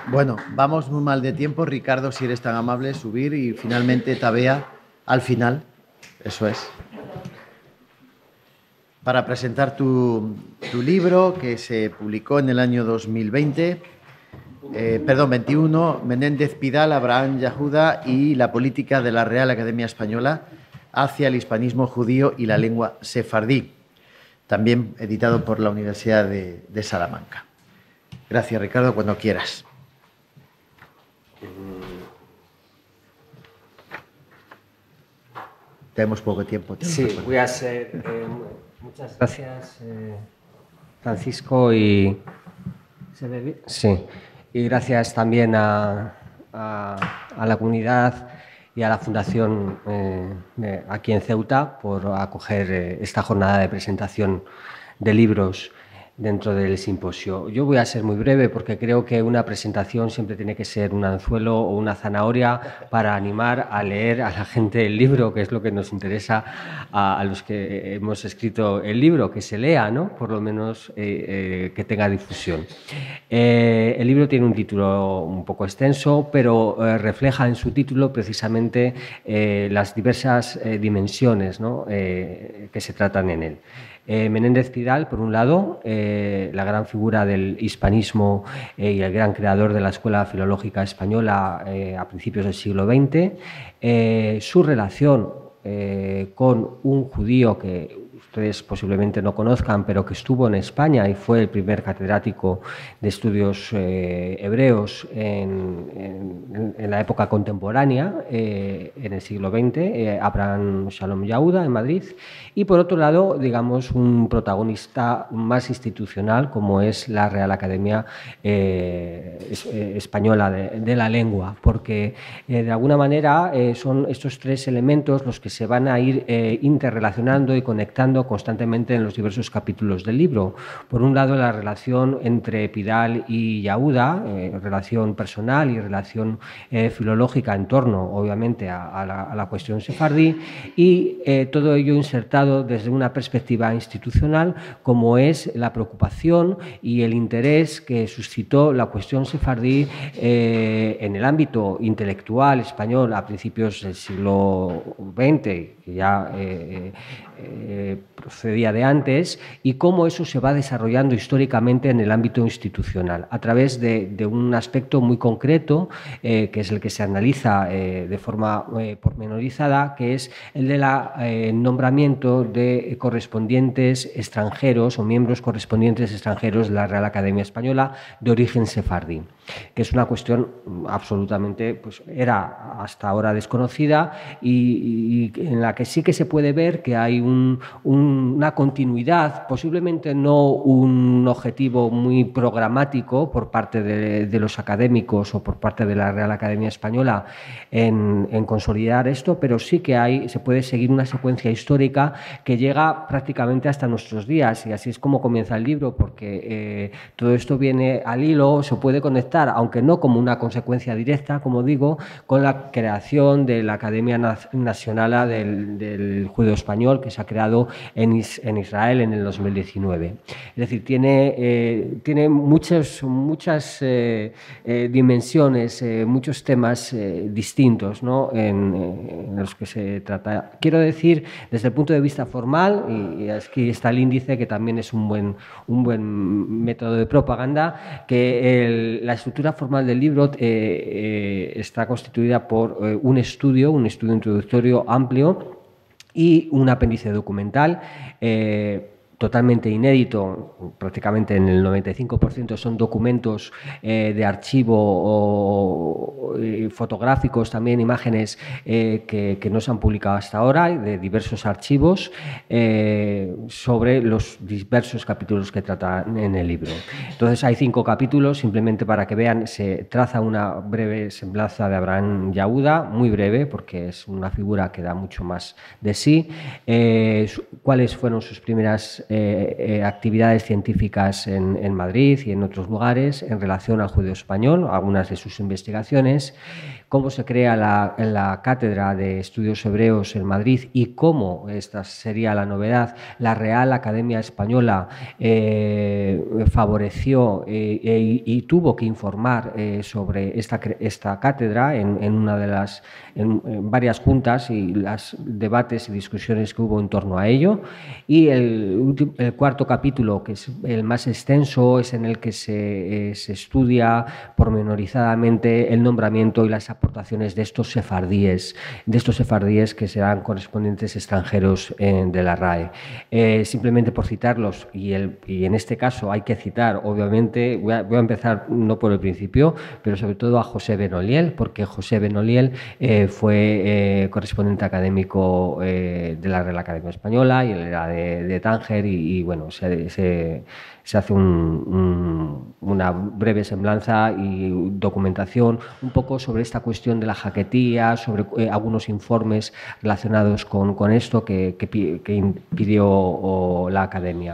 Bueno, vamos muy mal de tiempo. Ricardo, si eres tan amable, subir y finalmente Tabea al final. Eso es. Para presentar tu libro que se publicó en el año 2020, 21, Menéndez Pidal, Abraham Yahuda y la política de la Real Academia Española hacia el hispanismo judío y la lengua sefardí, también editado por la Universidad de Salamanca. Gracias, Ricardo, cuando quieras. Tenemos poco tiempo. Sí, voy a hacer... muchas gracias, Francisco, y... ¿Se ve bien? Sí. Y gracias también a la comunidad y a la Fundación aquí en Ceuta por acoger esta jornada de presentación de libros dentro del simposio. Yo voy a ser muy breve porque creo que una presentación siempre tiene que ser un anzuelo o una zanahoria para animar a leer a la gente el libro, que es lo que nos interesa a los que hemos escrito el libro, que se lea, ¿no? Por lo menos que tenga difusión. El libro tiene un título un poco extenso, pero refleja en su título precisamente las diversas dimensiones, ¿no? Que se tratan en él. Menéndez Pidal, por un lado, la gran figura del hispanismo y el gran creador de la Escuela Filológica Española a principios del siglo XX, su relación con un judío que ustedes posiblemente no conozcan, pero que estuvo en España y fue el primer catedrático de estudios hebreos en la época contemporánea, en el siglo XX, Abraham Shalom Yahuda, en Madrid. Y por otro lado, digamos, un protagonista más institucional como es la Real Academia Española de la Lengua, porque de alguna manera son estos tres elementos los que se van a ir interrelacionando y conectando constantemente en los diversos capítulos del libro. Por un lado, la relación entre Pidal y Yahuda, relación personal y relación filológica en torno, obviamente, a la cuestión sefardí, y todo ello insertado desde una perspectiva institucional, como es la preocupación y el interés que suscitó la cuestión sefardí en el ámbito intelectual español a principios del siglo XX, que ya procedía de antes, y cómo eso se va desarrollando históricamente en el ámbito institucional, a través de un aspecto muy concreto, que es el que se analiza de forma pormenorizada, que es el del nombramiento de correspondientes extranjeros o miembros correspondientes extranjeros de la Real Academia Española de origen sefardí, que es una cuestión absolutamente, pues era hasta ahora desconocida y en la que sí que se puede ver que hay una continuidad, posiblemente no un objetivo muy programático por parte de los académicos o por parte de la Real Academia Española en consolidar esto, pero sí que se puede seguir una secuencia histórica que llega prácticamente hasta nuestros días, y así es como comienza el libro, porque todo esto viene al hilo, se puede conectar, aunque no como una consecuencia directa, como digo, con la creación de la Academia Nacional del Judeo Español, que se ha creado en Israel en el 2019. Es decir, tiene muchas dimensiones, muchos temas distintos, ¿no? en los que se trata. Quiero decir, desde el punto de vista formal, y aquí está el índice, que también es un buen método de propaganda, que la estructura formal del libro está constituida por un estudio introductorio amplio y un apéndice documental totalmente inédito, prácticamente en el 95% son documentos de archivo o fotográficos, también imágenes que no se han publicado hasta ahora, de diversos archivos sobre los diversos capítulos que tratan en el libro. Entonces hay 5 capítulos, simplemente para que vean, se traza una breve semblanza de Abraham Yahuda, muy breve porque es una figura que da mucho más de sí, cuáles fueron sus primeras actividades científicas en Madrid y en otros lugares en relación al judío español, algunas de sus investigaciones, cómo se crea la Cátedra de Estudios Hebreos en Madrid y cómo, esta sería la novedad, la Real Academia Española favoreció y tuvo que informar sobre esta cátedra en varias juntas y los debates y discusiones que hubo en torno a ello. Y el cuarto capítulo, que es el más extenso, es en el que se estudia pormenorizadamente el nombramiento y las aportaciones de estos sefardíes que serán correspondientes extranjeros de la RAE. Simplemente por citarlos, y en este caso hay que citar, obviamente, voy a empezar no por el principio, pero sobre todo a José Benoliel, porque José Benoliel fue correspondiente académico de la Real Academia Española y él era de Tánger y bueno, se hace una breve semblanza y documentación un poco sobre esta cuestión de la jaquetía, sobre algunos informes relacionados con esto que pidió la Academia.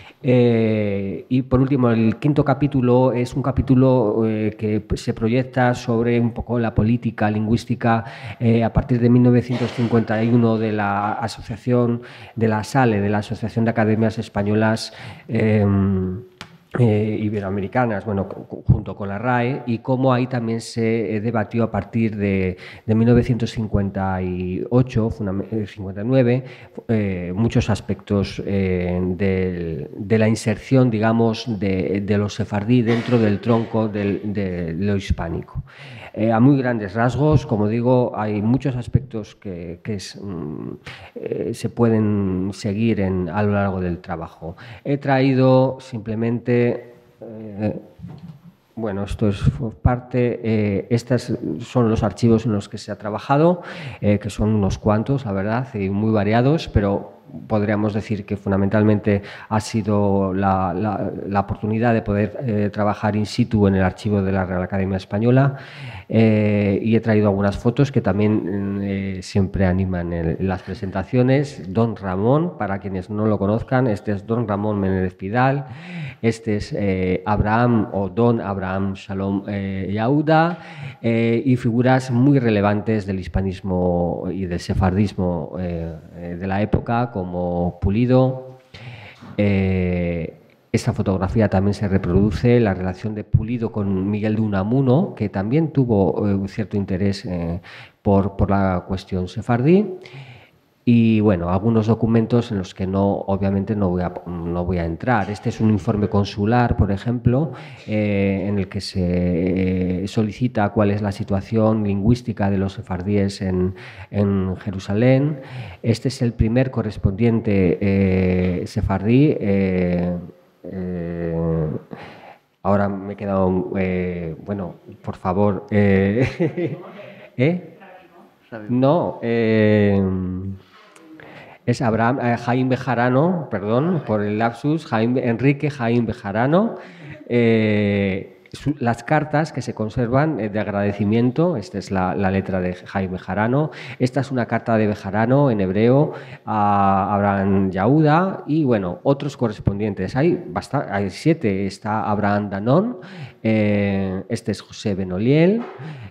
Y por último, el quinto capítulo es un capítulo que se proyecta sobre un poco la política lingüística a partir de 1951 de la asociación de la SALE, de la Asociación de Academias Españolas iberoamericanas, bueno, junto con la RAE, y cómo ahí también se debatió a partir de 1958, 59, muchos aspectos de la inserción, digamos, de los sefardí dentro del tronco de lo hispánico. A muy grandes rasgos, como digo, hay muchos aspectos que se pueden seguir a lo largo del trabajo. He traído simplemente bueno, esto es parte, estos son los archivos en los que se ha trabajado, que son unos cuantos, la verdad, y muy variados, pero podríamos decir que fundamentalmente ha sido la oportunidad de poder trabajar in situ en el archivo de la Real Academia Española, y he traído algunas fotos que también siempre animan en las presentaciones. Don Ramón, para quienes no lo conozcan, este es Don Ramón Menéndez Pidal, este es Abraham o Don Abraham Shalom Yehuda, y figuras muy relevantes del hispanismo y del sefardismo de la época, como Pulido. Esta fotografía también se reproduce, la relación de Pulido con Miguel de Unamuno, que también tuvo un cierto interés por la cuestión sefardí. Y bueno, algunos documentos en los que obviamente no voy a entrar. Este es un informe consular, por ejemplo, en el que se solicita cuál es la situación lingüística de los sefardíes en Jerusalén. Este es el primer correspondiente sefardí. Ahora me he quedado, bueno, por favor. No. Es Jaime Bejarano, perdón por el lapsus, Enrique Jaime Bejarano. Las cartas que se conservan de agradecimiento, esta es la letra de Jaime Bejarano, esta es una carta de Bejarano en hebreo a Abraham Yehuda y bueno, otros correspondientes. Hay 7, está Abraham Danón, este es José Benoliel,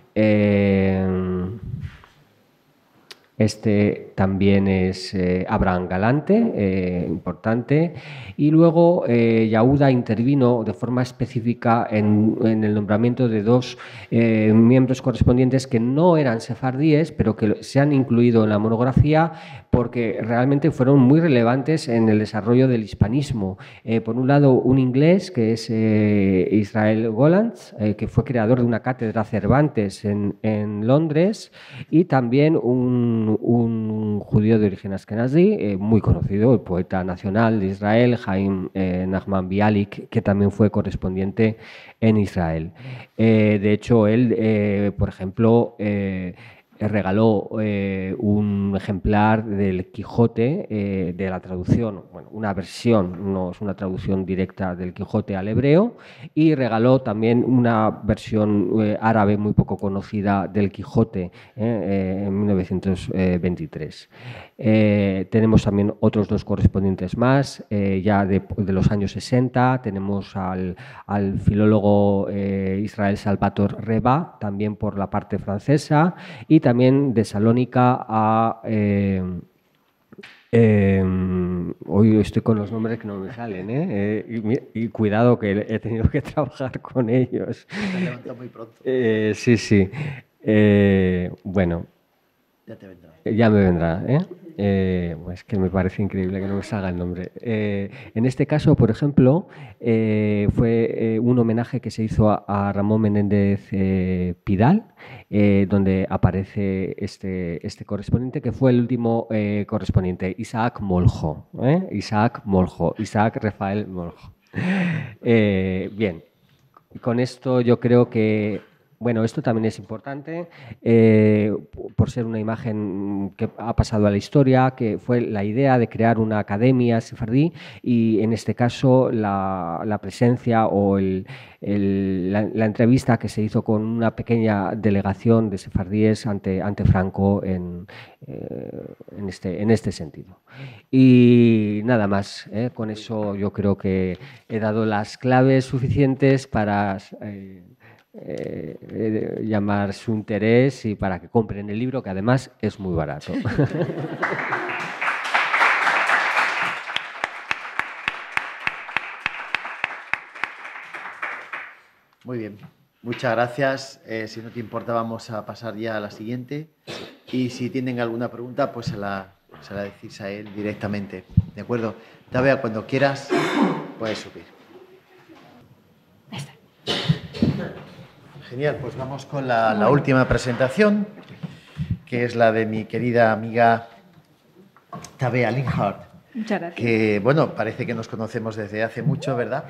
este también es Abraham Galante, importante. Y luego Yehuda intervino de forma específica en el nombramiento de 2 miembros correspondientes que no eran sefardíes, pero que se han incluido en la monografía porque realmente fueron muy relevantes en el desarrollo del hispanismo. Por un lado, un inglés que es Israel Golantz, que fue creador de una cátedra Cervantes en Londres, y también un judío de origen askenazí, muy conocido, el poeta nacional de Israel, Haim Nachman Bialik, que también fue correspondiente en Israel. De hecho, él, por ejemplo, regaló un ejemplar del Quijote, de la traducción, bueno, una versión, no es una traducción directa del Quijote al hebreo, y regaló también una versión árabe muy poco conocida del Quijote en 1923. Tenemos también otros dos correspondientes más, ya de los años 60, tenemos al filólogo Israel Salvatore Reba, también por la parte francesa, y también de Salónica a... hoy estoy con los nombres que no me salen, y cuidado que he tenido que trabajar con ellos. Te levantas muy pronto. Sí, sí. Bueno, Ya te vendrá. ya me vendrá, pues que me parece increíble que no me salga el nombre. En este caso, por ejemplo, fue un homenaje que se hizo a Ramón Menéndez Pidal, donde aparece este correspondiente, que fue el último correspondiente, Isaac Moljo. Isaac Rafael Moljo. Bien, con esto yo creo que... Bueno, esto también es importante por ser una imagen que ha pasado a la historia, que fue la idea de crear una academia sefardí y en este caso la presencia o la entrevista que se hizo con una pequeña delegación de sefardíes ante Franco en este sentido. Y nada más, con eso yo creo que he dado las claves suficientes para... llamar su interés y para que compren el libro, que además es muy barato. Muy bien, muchas gracias. Si no te importa, vamos a pasar ya a la siguiente. Y si tienen alguna pregunta, pues se la decís a él directamente. ¿De acuerdo? Tabea, cuando quieras, puedes subir. Genial, pues vamos con la última presentación, que es la de mi querida amiga Tabea Linhart. Muchas gracias. Que, bueno, parece que nos conocemos desde hace mucho, ¿verdad?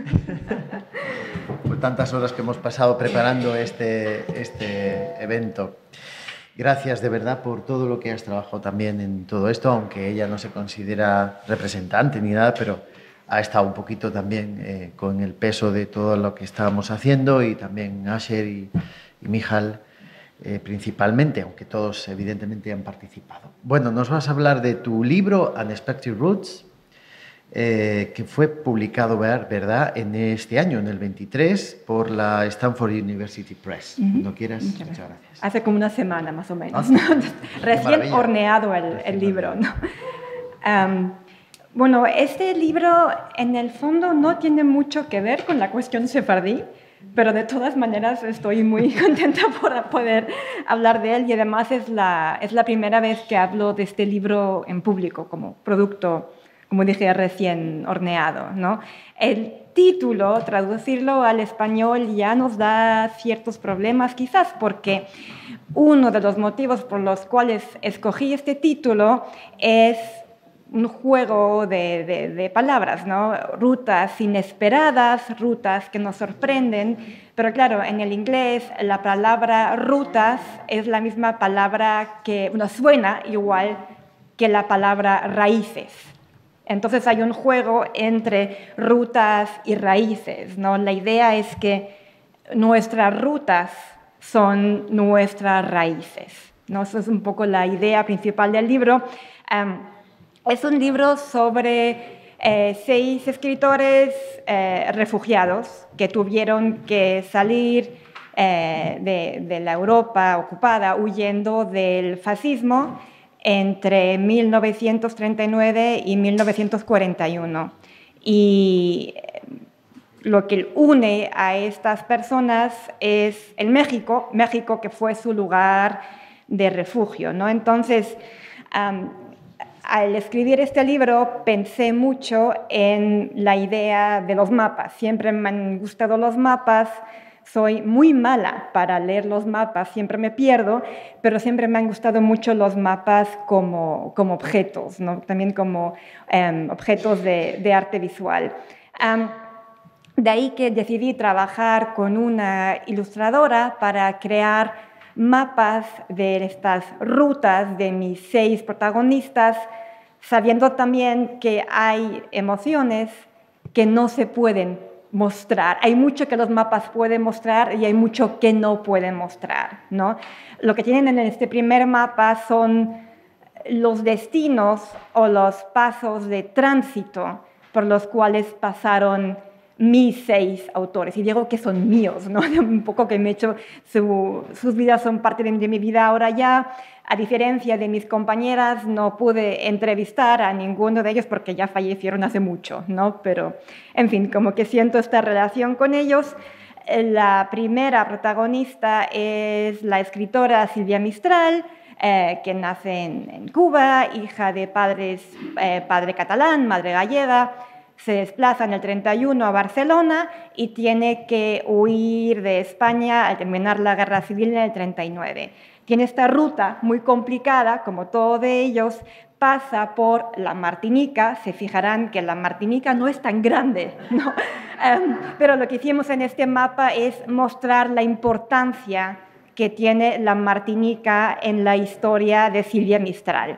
Por tantas horas que hemos pasado preparando este evento. Gracias de verdad por todo lo que has trabajado también en todo esto, aunque ella no se considera representante ni nada, pero ha estado un poquito también con el peso de todo lo que estábamos haciendo, y también Asher y Michal principalmente, aunque todos evidentemente han participado. Bueno, nos vas a hablar de tu libro Unexpected Roots, que fue publicado, ¿verdad?, en este año, en el 23, por la Stanford University Press. Cuando quieras, muchas gracias. Hace como una semana más o menos, ¿no? Recién horneado el libro, ¿no? Bueno, este libro en el fondo no tiene mucho que ver con la cuestión sefardí, pero de todas maneras estoy muy contenta por poder hablar de él, y además es la primera vez que hablo de este libro en público como producto, como dije, recién horneado, ¿no? El título, traducirlo al español ya nos da ciertos problemas, quizás porque uno de los motivos por los cuales escogí este título es un juego de palabras, ¿no? Rutas inesperadas, rutas que nos sorprenden, pero claro, en el inglés la palabra rutas es la misma palabra que, bueno, suena igual que la palabra raíces. Entonces hay un juego entre rutas y raíces, ¿no? La idea es que nuestras rutas son nuestras raíces, ¿no? Esa es un poco la idea principal del libro. Es un libro sobre 6 escritores refugiados que tuvieron que salir de la Europa ocupada huyendo del fascismo entre 1939 y 1941. Y lo que une a estas personas es el México que fue su lugar de refugio, ¿no? Entonces, al escribir este libro pensé mucho en la idea de los mapas. Siempre me han gustado los mapas, soy muy mala para leer los mapas, siempre me pierdo, pero siempre me han gustado mucho los mapas como objetos, ¿no? También como objetos de arte visual. De ahí que decidí trabajar con una ilustradora para crear mapas de estas rutas de mis 6 protagonistas, sabiendo también que hay emociones que no se pueden mostrar. Hay mucho que los mapas pueden mostrar y hay mucho que no pueden mostrar, ¿no? Lo que tienen en este primer mapa son los destinos o los pasos de tránsito por los cuales pasaron mis 6 autores. Y digo que son míos, ¿no? Un poco que me he hecho, sus vidas son parte de mi vida ahora ya. A diferencia de mis compañeras, no pude entrevistar a ninguno de ellos porque ya fallecieron hace mucho, ¿no? Pero, en fin, como que siento esta relación con ellos. La primera protagonista es la escritora Silvia Mistral, que nace en Cuba, hija de padre catalán, madre gallega. Se desplaza en el 31 a Barcelona y tiene que huir de España al terminar la Guerra Civil en el 39. Tiene esta ruta muy complicada, como todos de ellos, pasa por la Martinica. Se fijarán que la Martinica no es tan grande, ¿no? Pero lo que hicimos en este mapa es mostrar la importancia que tiene la Martinica en la historia de Silvia Mistral.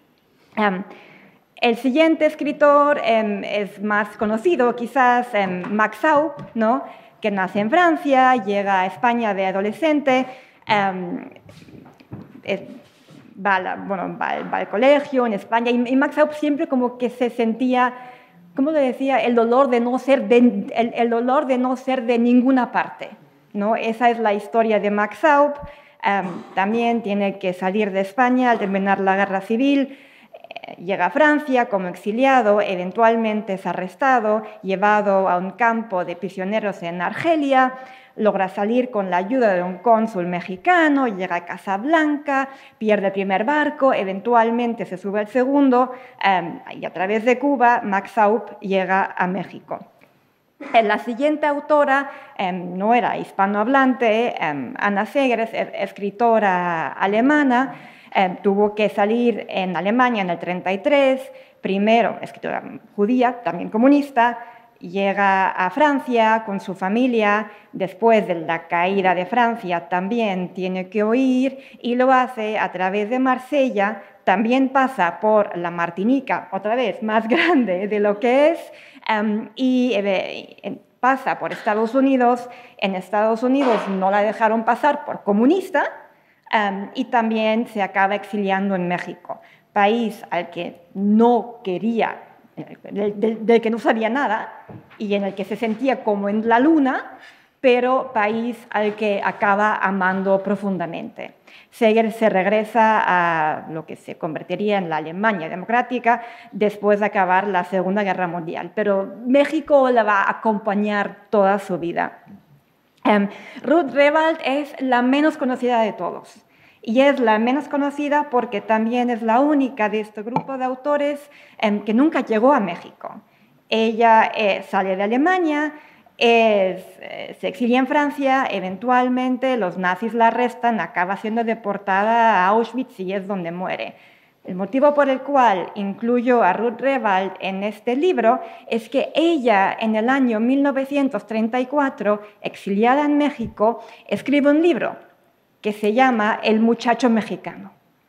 El siguiente escritor es más conocido, quizás Max Aup, ¿no? Que nace en Francia, llega a España de adolescente, va al colegio en España, y Max Aup siempre como que se sentía, ¿cómo le decía? El dolor de no ser de ninguna parte, ¿no? Esa es la historia de Max Aup. También tiene que salir de España al terminar la Guerra Civil. Llega a Francia como exiliado, eventualmente es arrestado, llevado a un campo de prisioneros en Argelia, logra salir con la ayuda de un cónsul mexicano, llega a Casablanca, pierde el primer barco, eventualmente se sube al segundo, y a través de Cuba, Max Aup llega a México. La siguiente autora no era hispanohablante, Anna Seghers, escritora alemana. Tuvo que salir en Alemania en el 33, primero escritora judía, también comunista, llega a Francia con su familia, después de la caída de Francia también tiene que huir y lo hace a través de Marsella, también pasa por la Martinica, otra vez más grande de lo que es, y pasa por Estados Unidos. En Estados Unidos no la dejaron pasar por comunista, y también se acaba exiliando en México, país al que no quería, del que no sabía nada y en el que se sentía como en la luna, pero país al que acaba amando profundamente. Seghers se regresa a lo que se convertiría en la Alemania democrática después de acabar la Segunda Guerra Mundial, pero México la va a acompañar toda su vida. Ruth Rewald es la menos conocida de todos. Y es la menos conocida porque también es la única de este grupo de autores que nunca llegó a México. Ella sale de Alemania, se exilia en Francia, eventualmente los nazis la arrestan, acaba siendo deportada a Auschwitz y es donde muere. El motivo por el cual incluyo a Ruth Rewald en este libro es que ella, en el año 1934, exiliada en México, escribe un libro que se llama El muchacho mexicano.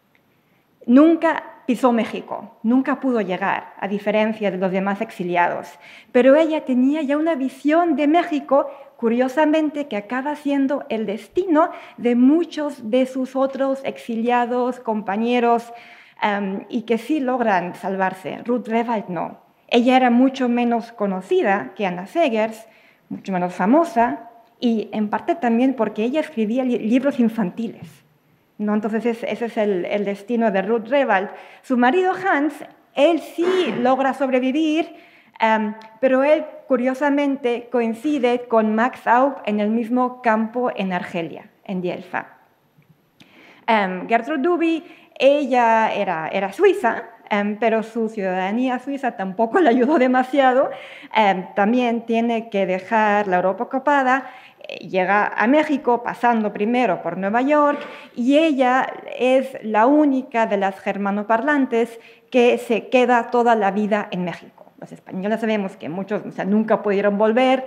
Nunca pisó México, nunca pudo llegar, a diferencia de los demás exiliados, pero ella tenía ya una visión de México, curiosamente, que acaba siendo el destino de muchos de sus otros exiliados, compañeros, y que sí logran salvarse. Ruth Rewald no. Ella era mucho menos conocida que Anna Seghers, mucho menos famosa, y en parte también porque ella escribía libros infantiles, ¿no? Entonces ese es el destino de Ruth Rewald. Su marido Hans, él sí logra sobrevivir, pero él curiosamente coincide con Max Aup en el mismo campo en Argelia, en Dielfa. Gertrude Duby, ella era suiza, pero su ciudadanía suiza tampoco le ayudó demasiado. También tiene que dejar la Europa ocupada, llega a México pasando primero por Nueva York y ella es la única de las germanoparlantes que se queda toda la vida en México. Los españoles sabemos que muchos nunca pudieron volver,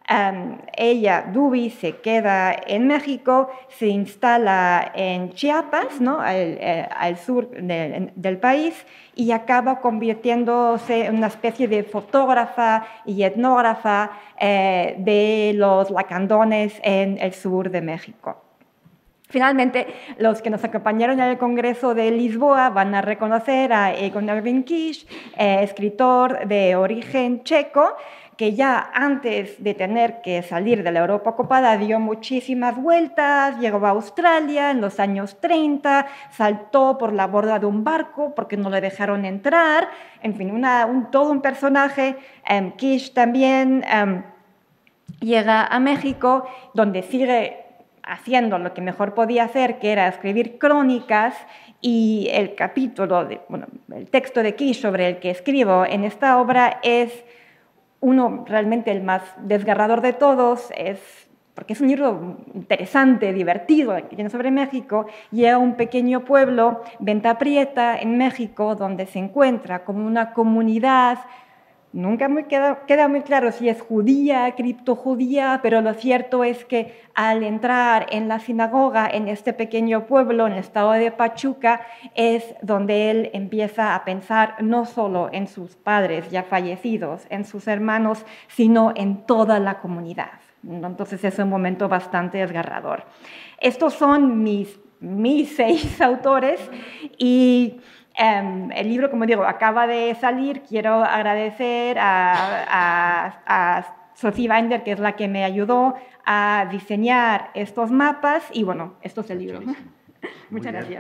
Ella, Duby, se queda en México, se instala en Chiapas, ¿no? al sur del país, y acaba convirtiéndose en una especie de fotógrafa y etnógrafa de los lacandones en el sur de México. Finalmente, los que nos acompañaron en el Congreso de Lisboa van a reconocer a Egon Erwin Kisch, escritor de origen checo, que ya antes de tener que salir de la Europa ocupada dio muchísimas vueltas, llegó a Australia en los años 30, saltó por la borda de un barco porque no le dejaron entrar, en fin, todo un personaje. Kisch también llega a México, donde sigue haciendo lo que mejor podía hacer, que era escribir crónicas, y el texto de Kisch sobre el que escribo en esta obra es realmente el más desgarrador de todos, porque es un libro interesante, divertido, que tiene sobre México. Llega a un pequeño pueblo, Venta Prieta, en México, donde se encuentra como una comunidad. Nunca queda muy claro si es judía, criptojudía, pero lo cierto es que al entrar en la sinagoga en este pequeño pueblo, en el estado de Pachuca, es donde él empieza a pensar no solo en sus padres ya fallecidos, en sus hermanos, sino en toda la comunidad. Entonces es un momento bastante desgarrador. Estos son mis 6 autores y el libro, como digo, acaba de salir. Quiero agradecer a Sophie Binder, que es la que me ayudó a diseñar estos mapas, y bueno, esto es el libro. Muchas gracias.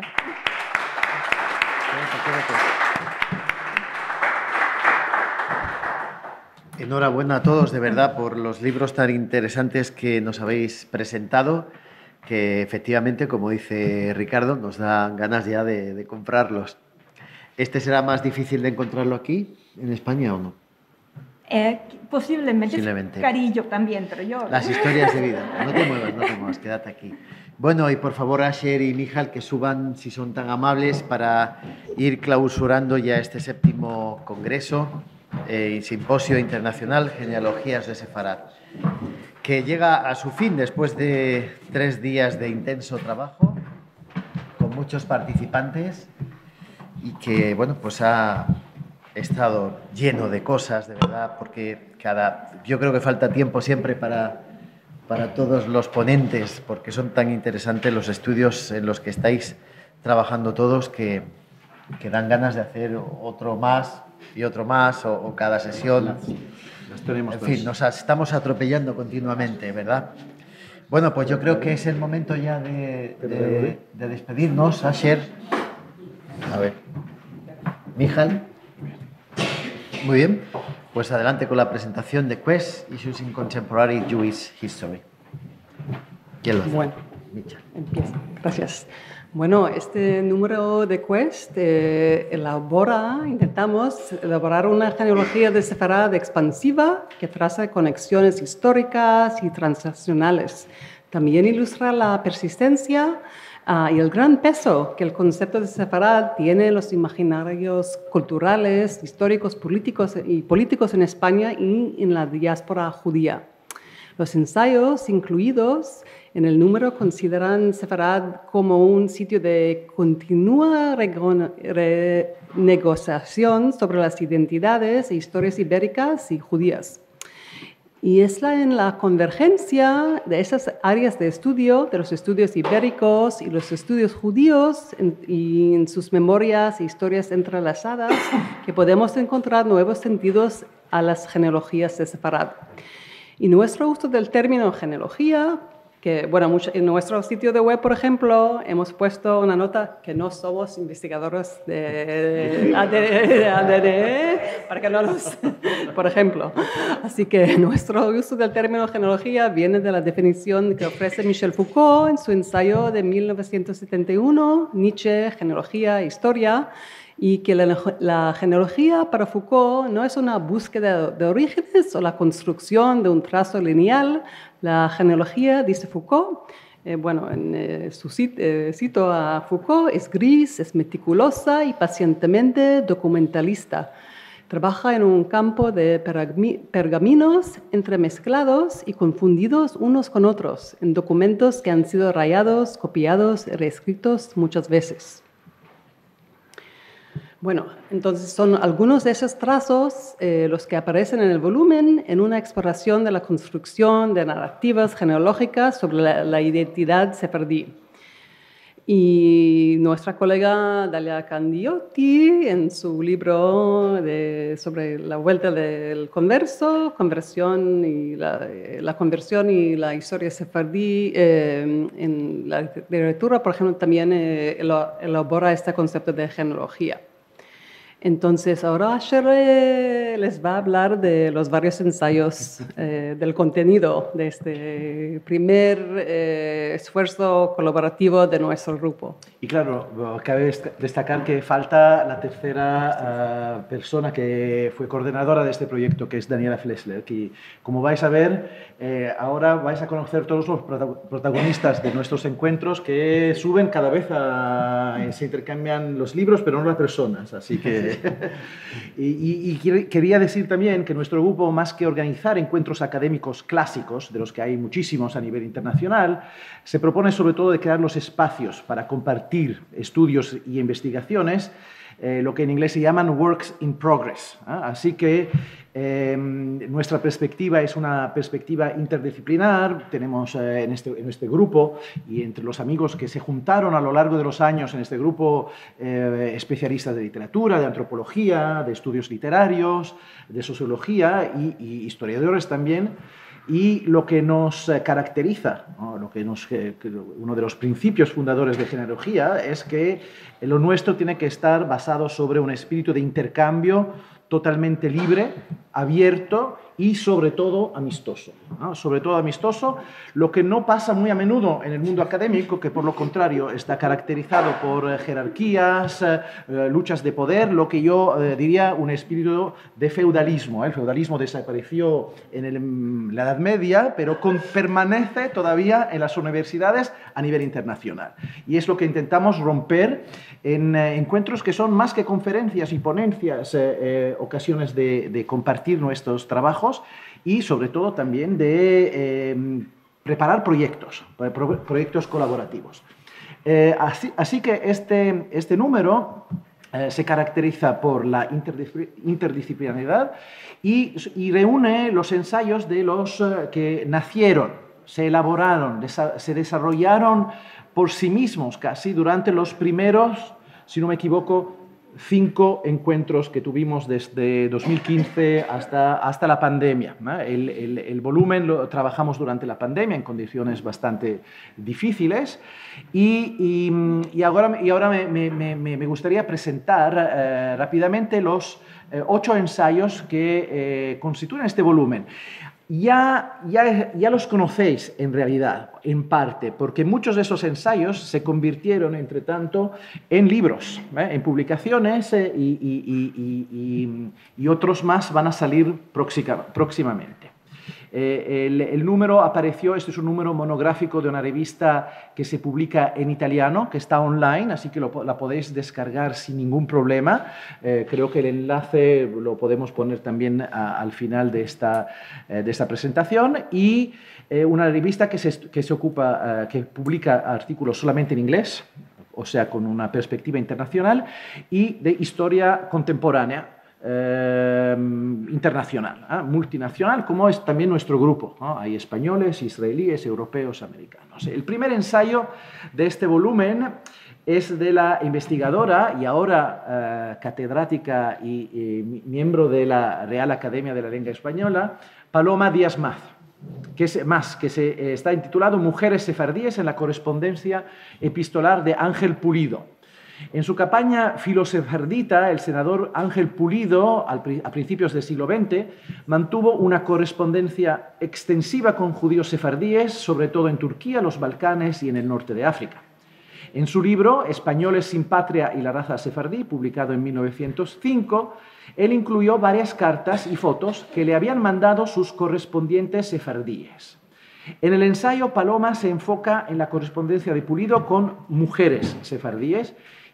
Enhorabuena a todos, de verdad, por los libros tan interesantes que nos habéis presentado, que efectivamente, como dice Ricardo, nos dan ganas ya de comprarlos. ¿Este será más difícil de encontrarlo aquí, en España, o no? Posiblemente. Carillo también, pero yo... Las historias de vida. No te muevas, quédate aquí. Bueno, y por favor, Asher y Michal, que suban, si son tan amables, para ir clausurando ya este 7º Congreso y Simposio Internacional Genealogías de Sefarad, que llega a su fin después de 3 días de intenso trabajo, con muchos participantes, y que, bueno, pues ha estado lleno de cosas, de verdad, porque yo creo que falta tiempo siempre para todos los ponentes, porque son tan interesantes los estudios en los que estáis trabajando todos, que dan ganas de hacer otro más y otro más, o cada sesión. En fin, nos estamos atropellando continuamente, ¿verdad? Bueno, pues yo creo que es el momento ya de despedirnos. Asher. A ver. Michal. Muy bien. Pues adelante con la presentación de Quest, Issues in Contemporary Jewish History. ¿Quién lo hace? Bueno, Michal. Empieza. Gracias. Bueno, este número de Quest intentamos elaborar una genealogía de Sefarad expansiva que traza conexiones históricas y transnacionales. También ilustra la persistencia y el gran peso que el concepto de Sefarad tiene en los imaginarios culturales, históricos, políticos en España y en la diáspora judía. Los ensayos incluidos en el número consideran Sefarad como un sitio de continua renegociación sobre las identidades e historias ibéricas y judías. Y es en la convergencia de esas áreas de estudio, de los estudios ibéricos y los estudios judíos, y en sus memorias e historias entrelazadas, que podemos encontrar nuevos sentidos a las genealogías de Sefarad. Y nuestro uso del término genealogía, que bueno, en nuestro sitio de web, por ejemplo, hemos puesto una nota que no somos investigadores de ADN, para que no los... por ejemplo. Así que nuestro uso del término genealogía viene de la definición que ofrece Michel Foucault en su ensayo de 1971, Nietzsche, Genealogía e Historia, y que la genealogía para Foucault no es una búsqueda de orígenes o la construcción de un trazo lineal. La genealogía, dice Foucault, cito a Foucault, es gris, es meticulosa y pacientemente documentalista. Trabaja en un campo de pergaminos entremezclados y confundidos unos con otros, en documentos que han sido rayados, copiados y reescritos muchas veces. Bueno, entonces son algunos de esos trazos los que aparecen en el volumen en una exploración de la construcción de narrativas genealógicas sobre la identidad sefardí. Y nuestra colega Dalia Candiotti, en su libro sobre la vuelta del converso, la conversión y la historia sefardí en la literatura, por ejemplo, también elabora este concepto de genealogía. Entonces, ahora Asher les va a hablar de los varios ensayos del contenido de este primer esfuerzo colaborativo de nuestro grupo. Y claro, cabe destacar que falta la tercera persona que fue coordinadora de este proyecto, que es Daniela Flesler, que como vais a ver, ahora vais a conocer todos los protagonistas de nuestros encuentros que suben cada vez se intercambian los libros, pero no las personas, así que... y quería decir también que nuestro grupo, más que organizar encuentros académicos clásicos, de los que hay muchísimos a nivel internacional, se propone sobre todo de crear los espacios para compartir estudios y investigaciones, lo que en inglés se llaman works in progress. Así que nuestra perspectiva es una perspectiva interdisciplinar. Tenemos en este grupo y entre los amigos que se juntaron a lo largo de los años en este grupo especialistas de literatura, de antropología, de estudios literarios, de sociología y historiadores también. Y lo que nos caracteriza, ¿no? Uno de los principios fundadores de genealogía es que lo nuestro tiene que estar basado sobre un espíritu de intercambio totalmente libre, abierto y sobre todo amistoso, ¿no? Sobre todo amistoso, lo que no pasa muy a menudo en el mundo académico, que por lo contrario está caracterizado por jerarquías, luchas de poder, lo que yo diría un espíritu de feudalismo. El feudalismo desapareció en la Edad Media, pero permanece todavía en las universidades a nivel internacional. Y es lo que intentamos romper en encuentros que son más que conferencias y ponencias, ocasiones de compartir nuestros trabajos y sobre todo también de preparar proyectos colaborativos. Así que este número se caracteriza por la interdisciplinaridad y reúne los ensayos de los que nacieron, se elaboraron, se desarrollaron por sí mismos casi durante los primeros, si no me equivoco, 5 encuentros que tuvimos desde 2015 hasta la pandemia. El volumen lo trabajamos durante la pandemia en condiciones bastante difíciles y ahora me gustaría presentar rápidamente los 8 ensayos que constituyen este volumen. Ya los conocéis en realidad, en parte, porque muchos de esos ensayos se convirtieron, entre tanto, en libros, en publicaciones y otros más van a salir próximamente. El número apareció, este es un número monográfico de una revista que se publica en italiano, que está online, así que la podéis descargar sin ningún problema. Creo que el enlace lo podemos poner también al final de esta presentación. Y una revista que publica artículos solamente en inglés, o sea, con una perspectiva internacional, y de historia contemporánea, internacional, multinacional, como es también nuestro grupo, ¿no? Hay españoles, israelíes, europeos, americanos. El primer ensayo de este volumen es de la investigadora y ahora catedrática y miembro de la Real Academia de la Lengua Española, Paloma Díaz Maz, que está intitulado Mujeres sefardíes en la correspondencia epistolar de Ángel Pulido. En su campaña filosefardita, el senador Ángel Pulido, a principios del siglo XX, mantuvo una correspondencia extensiva con judíos sefardíes, sobre todo en Turquía, los Balcanes y en el norte de África. En su libro Españoles sin patria y la raza sefardí, publicado en 1905, él incluyó varias cartas y fotos que le habían mandado sus correspondientes sefardíes. En el ensayo, Paloma se enfoca en la correspondencia de Pulido con mujeres sefardíes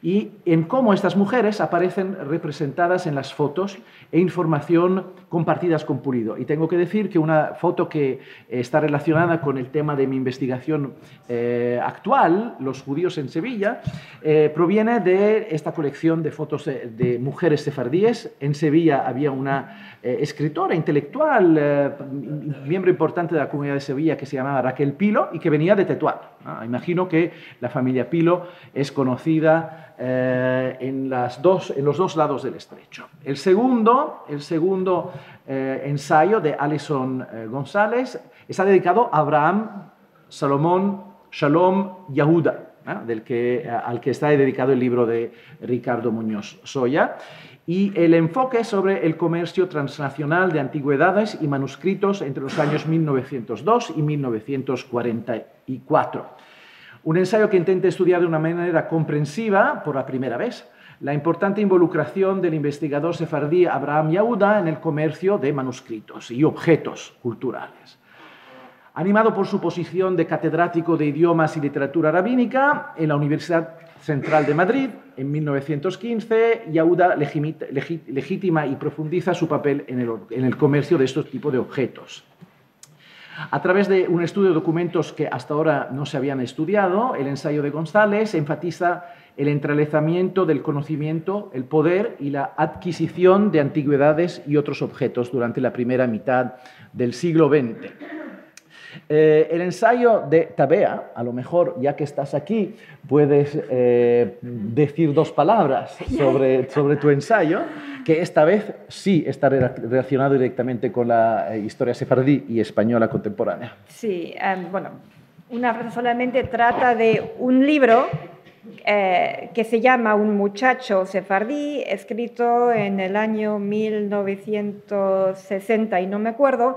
y en cómo estas mujeres aparecen representadas en las fotos e información compartidas con Pulido. Y tengo que decir que una foto que está relacionada con el tema de mi investigación actual, los judíos en Sevilla, proviene de esta colección de fotos de mujeres sefardíes. En Sevilla había una escritora intelectual, miembro importante de la comunidad de Sevilla, que se llamaba Raquel Pilo y que venía de Tetuán. Imagino que la familia Pilo es conocida en los dos lados del estrecho. El segundo ensayo de Alison González está dedicado a Abraham, Salomón, Shalom, Yahuda, al que está dedicado el libro de Ricardo Muñoz Soya, y el enfoque sobre el comercio transnacional de antigüedades y manuscritos entre los años 1902 y 1944. Un ensayo que intenta estudiar de una manera comprensiva, por la primera vez, la importante involucración del investigador sefardí Abraham Yahuda en el comercio de manuscritos y objetos culturales. Animado por su posición de catedrático de idiomas y literatura rabínica en la Universidad Central de Madrid, en 1915, Yahuda legitima y profundiza su papel en el comercio de estos tipos de objetos. A través de un estudio de documentos que hasta ahora no se habían estudiado, el ensayo de González enfatiza el entrelazamiento del conocimiento, el poder y la adquisición de antigüedades y otros objetos durante la primera mitad del siglo XX. El ensayo de Tabea, a lo mejor ya que estás aquí, puedes decir dos palabras sobre tu ensayo, que esta vez sí está relacionado directamente con la historia sefardí y española contemporánea. Sí, bueno, una frase solamente trata de un libro que se llama Un muchacho sefardí, escrito en el año 1960 y no me acuerdo.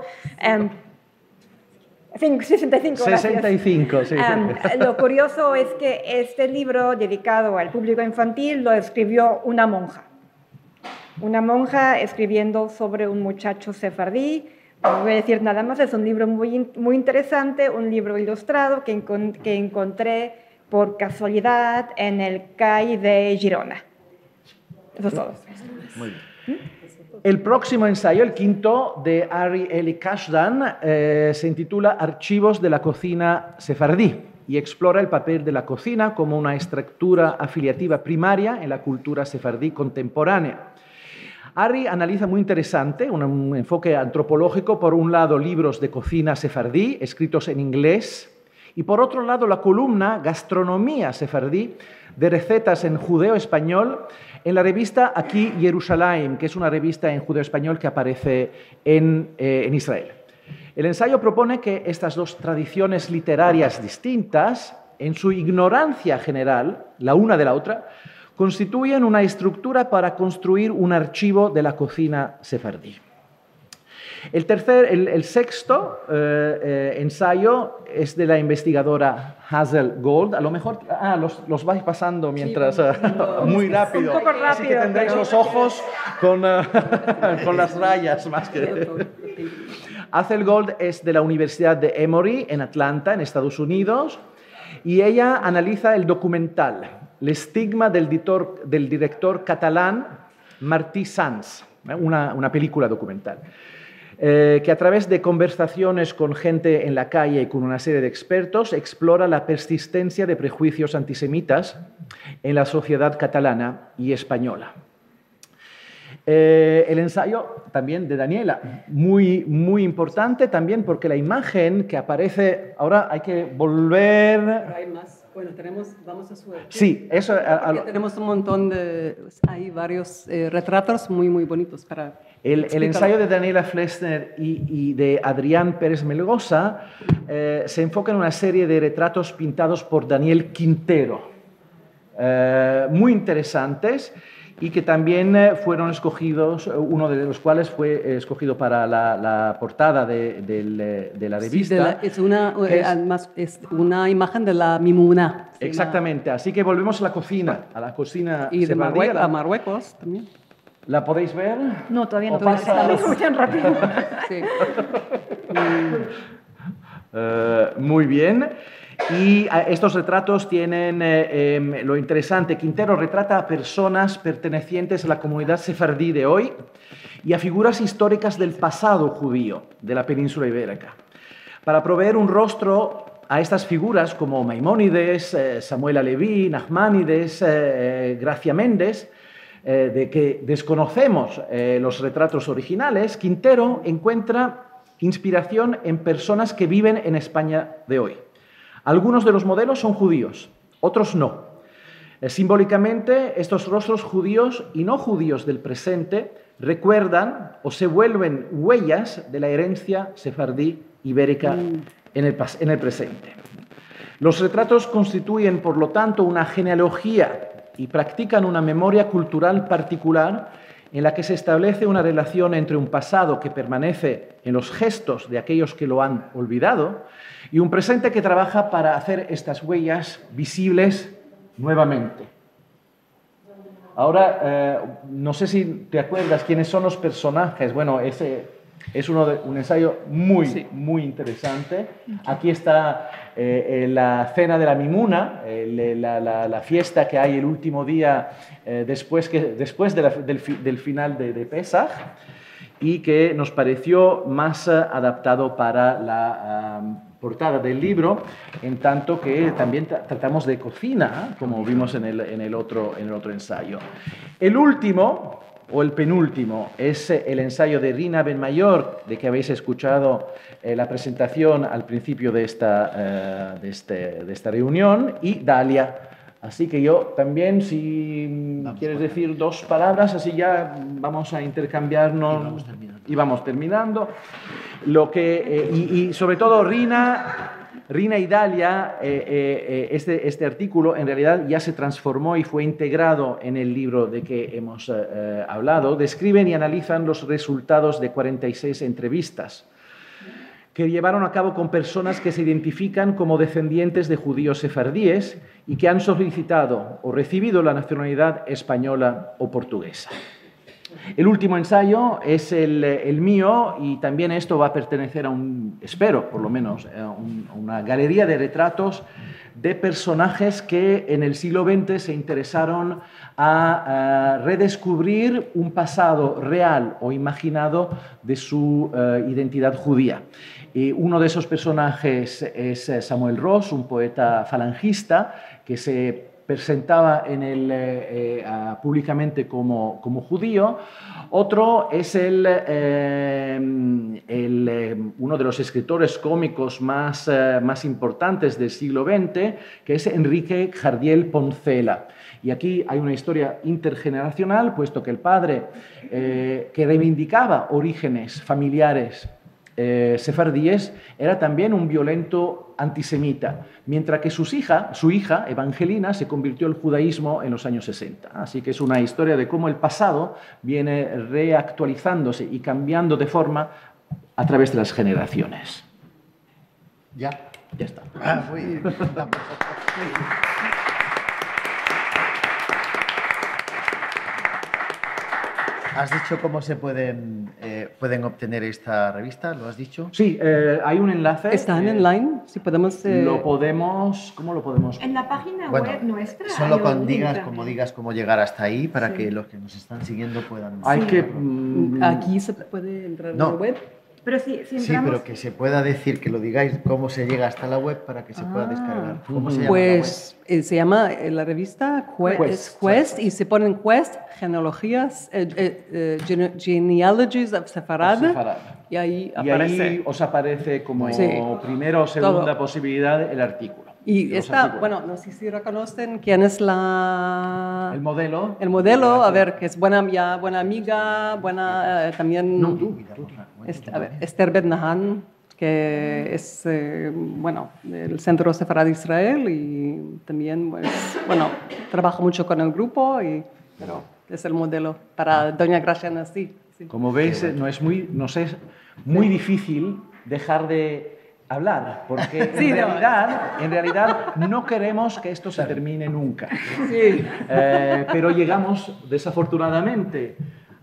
65, 65, sí. Lo curioso es que este libro dedicado al público infantil lo escribió una monja. Una monja escribiendo sobre un muchacho sefardí. No voy a decir nada más, es un libro muy, muy interesante, un libro ilustrado que encontré por casualidad en el CAI de Girona. Eso es todo. Muy bien. El próximo ensayo, el quinto, de Ari Eli Kashdan, se intitula Archivos de la cocina sefardí y explora el papel de la cocina como una estructura afiliativa primaria en la cultura sefardí contemporánea. Ari analiza muy interesante, un enfoque antropológico, por un lado libros de cocina sefardí escritos en inglés y por otro lado la columna Gastronomía sefardí de recetas en judeo-español en la revista Aquí Jerusalén, que es una revista en judeo-español que aparece en Israel. El ensayo propone que estas dos tradiciones literarias distintas, en su ignorancia general, la una de la otra, constituyen una estructura para construir un archivo de la cocina sefardí. El sexto ensayo es de la investigadora Hazel Gold. A lo mejor los vais pasando mientras muy rápido. Un poco rápido. Así que tendréis los ojos con las rayas más que... Hazel Gold es de la Universidad de Emory en Atlanta, en Estados Unidos, y ella analiza el documental El estigma del director catalán Martí Sans, una película documental. Que a través de conversaciones con gente en la calle y con una serie de expertos explora la persistencia de prejuicios antisemitas en la sociedad catalana y española. El ensayo también de Daniela, muy, muy importante también porque la imagen que aparece, ahora hay que volver... Hay más. Bueno, vamos a subir. Sí, eso... tenemos un montón hay varios retratos muy, muy bonitos para... El ensayo de Daniela Flesner y de Adrián Pérez Melgosa se enfoca en una serie de retratos pintados por Daniel Quintero, muy interesantes y que también fueron escogidos, uno de los cuales fue escogido para la portada de la revista. Sí, es una imagen de la Mimuna. Exactamente, así que volvemos a la cocina y de sefardí, a Marruecos también. ¿La podéis ver? No, todavía no. Muy rápido. Sí. Muy bien. Y estos retratos tienen lo interesante. Quintero retrata a personas pertenecientes a la comunidad sefardí de hoy y a figuras históricas del pasado judío de la península ibérica, para proveer un rostro a estas figuras como Maimónides, Samuel Aleví, Nachmanides, Gracia Méndez, de que desconocemos los retratos originales. Quintero encuentra inspiración en personas que viven en España de hoy. Algunos de los modelos son judíos, otros no. Simbólicamente, estos rostros judíos y no judíos del presente recuerdan o se vuelven huellas de la herencia sefardí ibérica en el presente. Los retratos constituyen, por lo tanto, una genealogía y practican una memoria cultural particular en la que se establece una relación entre un pasado que permanece en los gestos de aquellos que lo han olvidado y un presente que trabaja para hacer estas huellas visibles nuevamente. Ahora, no sé si te acuerdas quiénes son los personajes. Bueno, ese es un ensayo muy interesante. Aquí está la cena de la Mimuna, la fiesta que hay el último día después del final de Pesaj, y que nos pareció más adaptado para la portada del libro, en tanto que también tratamos de cocina, como vimos en el otro ensayo. El último, o el penúltimo, es el ensayo de Rina Benmayor, de que habéis escuchado la presentación al principio de esta reunión, y Dalia. Así que yo también, si quieres decir dos palabras, así ya vamos a intercambiarnos y vamos terminando. Y sobre todo Rina y Dalia, este artículo en realidad ya se transformó y fue integrado en el libro de que hemos hablado. Describen y analizan los resultados de 46 entrevistas que llevaron a cabo con personas que se identifican como descendientes de judíos sefardíes y que han solicitado o recibido la nacionalidad española o portuguesa. El último ensayo es el mío, y también esto va a pertenecer a espero por lo menos, a una galería de retratos de personajes que en el siglo XX se interesaron a redescubrir un pasado real o imaginado de su identidad judía. Uno de esos personajes es Samuel Ross, un poeta falangista que se presentaba públicamente como judío. Otro es uno de los escritores cómicos más importantes del siglo XX, que es Enrique Jardiel Poncela. Y aquí hay una historia intergeneracional, puesto que el padre, que reivindicaba orígenes familiares sefardíes, era también un violento antisemita, mientras que su hija, Evangelina, se convirtió al judaísmo en los años 60. Así que es una historia de cómo el pasado viene reactualizándose y cambiando de forma a través de las generaciones. Ya está. Muy bien. ¿Has dicho cómo se pueden obtener esta revista? ¿Lo has dicho? Sí, hay un enlace. Está en online, si podemos... ¿Cómo lo podemos? En la página Bueno, web nuestra. Solo digas cómo llegar hasta ahí para que los que nos están siguiendo puedan... Aquí se puede entrar en la web. Pero si entramos... Sí, pero que se pueda decir, que lo digáis, cómo se llega hasta la web para que se pueda descargar. ¿Cómo se llama pues se llama la revista Quest, y se ponen Quest, genealogías, Genealogies of Sefarad, y ahí aparece. Y ahí os aparece como primera o segunda posibilidad el artículo. Y bueno, no sé si reconocen quién es el modelo. El modelo, a ver, que es buena amiga, también... No, tú. Esther Ben-Nahan, que es, del Centro Sefarad de Israel, y también, trabaja mucho con el grupo, pero es el modelo para Doña Gracia Nassi. Sí. Como veis, nos es muy difícil dejar de hablar, porque en realidad no queremos que esto se termine nunca. Sí. Pero llegamos, desafortunadamente,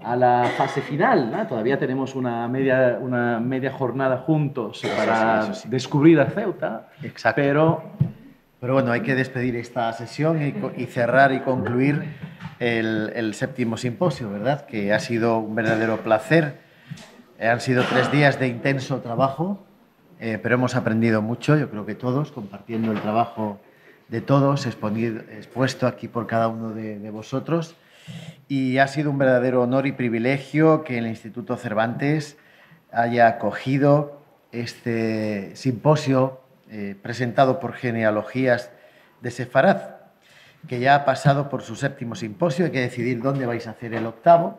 a la fase final, ¿no? Todavía tenemos una media jornada juntos para descubrir a Ceuta. Exacto. Pero bueno, hay que despedir esta sesión y cerrar y concluir el séptimo simposio, ¿verdad? Que ha sido un verdadero placer. Han sido 3 días de intenso trabajo, pero hemos aprendido mucho, yo creo que todos, compartiendo el trabajo de todos, expuesto aquí por cada uno de vosotros. Y ha sido un verdadero honor y privilegio que el Instituto Cervantes haya acogido este simposio presentado por Genealogías de Sefarad, que ya ha pasado por su 7º simposio. Hay que decidir dónde vais a hacer el 8º.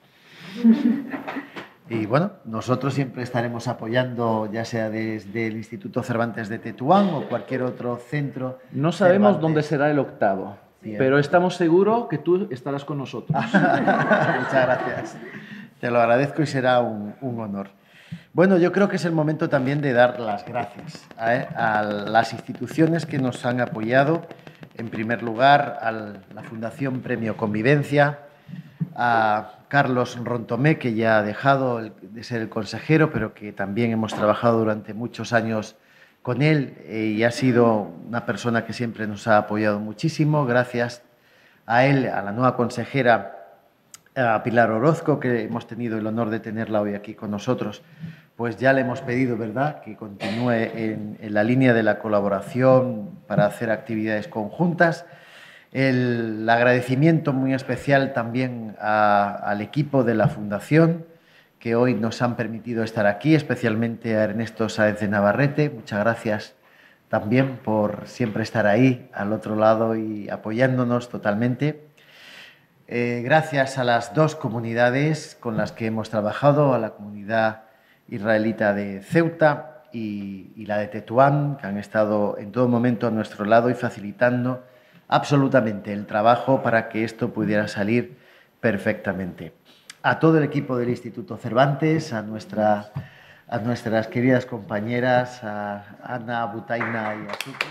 Y bueno, nosotros siempre estaremos apoyando, ya sea desde el Instituto Cervantes de Tetuán o cualquier otro centro. No sabemos Cervantes. Dónde será el 8º, Bien. pero estamos seguros que tú estarás con nosotros. Muchas gracias. Te lo agradezco y será un honor. Bueno, yo creo que es el momento también de dar las gracias a las instituciones que nos han apoyado. En primer lugar, a la Fundación Premio Convivencia, a Carlos Rontomé, que ya ha dejado de ser el consejero, pero que también hemos trabajado durante muchos años con él y ha sido una persona que siempre nos ha apoyado muchísimo. Gracias a él, a la nueva consejera, a Pilar Orozco, que hemos tenido el honor de tenerla hoy aquí con nosotros, pues ya le hemos pedido, ¿verdad?, que continúe en la línea de la colaboración para hacer actividades conjuntas. El agradecimiento muy especial también al equipo de la Fundación, que hoy nos han permitido estar aquí, especialmente a Ernesto Sáenz de Navarrete. Muchas gracias también por siempre estar ahí, al otro lado y apoyándonos totalmente. Gracias a las 2 comunidades con las que hemos trabajado, a la comunidad israelita de Ceuta y la de Tetuán, que han estado en todo momento a nuestro lado y facilitando absolutamente el trabajo para que esto pudiera salir perfectamente. A todo el equipo del Instituto Cervantes, a nuestras queridas compañeras, a Ana, a Butaina y a Suki.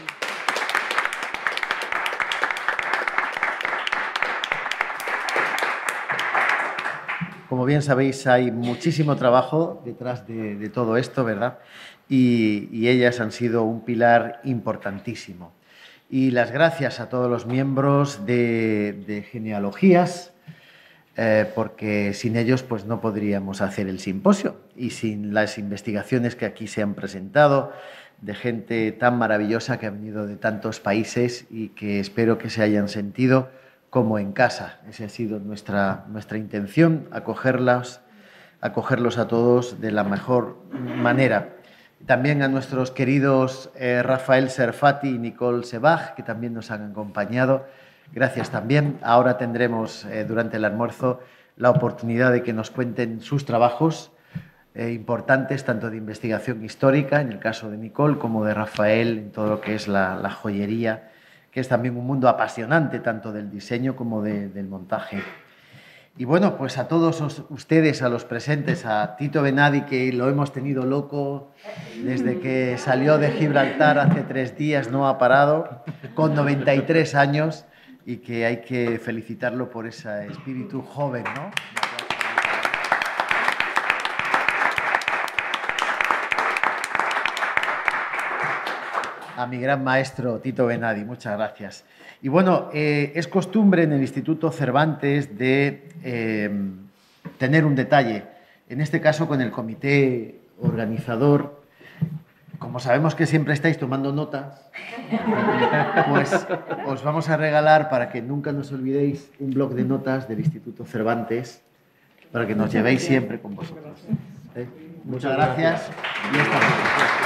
Como bien sabéis, hay muchísimo trabajo detrás de todo esto, ¿verdad? Y ellas han sido un pilar importantísimo. Y las gracias a todos los miembros de Genealogías, porque sin ellos pues no podríamos hacer el simposio y sin las investigaciones que aquí se han presentado de gente tan maravillosa que ha venido de tantos países y que espero que se hayan sentido como en casa. Esa ha sido nuestra intención, acogerlos a todos de la mejor manera. También a nuestros queridos Rafael Serfati y Nicole Sebag, que también nos han acompañado. Gracias también. Ahora tendremos durante el almuerzo la oportunidad de que nos cuenten sus trabajos importantes, tanto de investigación histórica, en el caso de Nicole, como de Rafael, en todo lo que es la joyería, que es también un mundo apasionante, tanto del diseño como del montaje. Y bueno, pues a todos ustedes, a los presentes, a Tito Benadi, que lo hemos tenido loco desde que salió de Gibraltar hace 3 días, no ha parado, con 93 años, y que hay que felicitarlo por ese espíritu joven, ¿no? A mi gran maestro Tito Benadi, muchas gracias. Y bueno, es costumbre en el Instituto Cervantes de tener un detalle, en este caso con el comité organizador. Como sabemos que siempre estáis tomando notas, pues os vamos a regalar, para que nunca nos olvidéis, un bloc de notas del Instituto Cervantes, para que nos llevéis siempre con vosotros. Muchas gracias y hasta luego.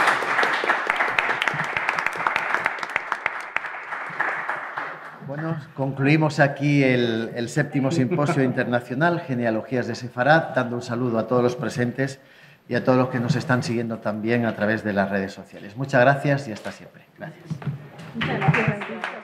Bueno, concluimos aquí el 7º Simposio Internacional Genealogías de Sefarad, dando un saludo a todos los presentes y a todos los que nos están siguiendo también a través de las redes sociales. Muchas gracias y hasta siempre. Gracias. Muchas gracias.